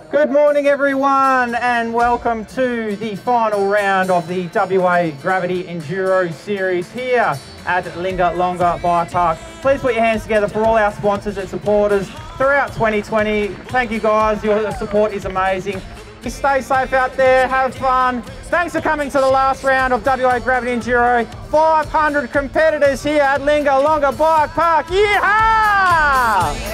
Good morning everyone and welcome to the final round of the WA Gravity Enduro Series here at Linga Longa Bike Park. Please put your hands together for all our sponsors and supporters throughout 2020. Thank you guys, your support is amazing. Stay safe out there, have fun. Thanks for coming to the last round of WA Gravity Enduro. 500 competitors here at Linga Longa Bike Park. Yeehaw!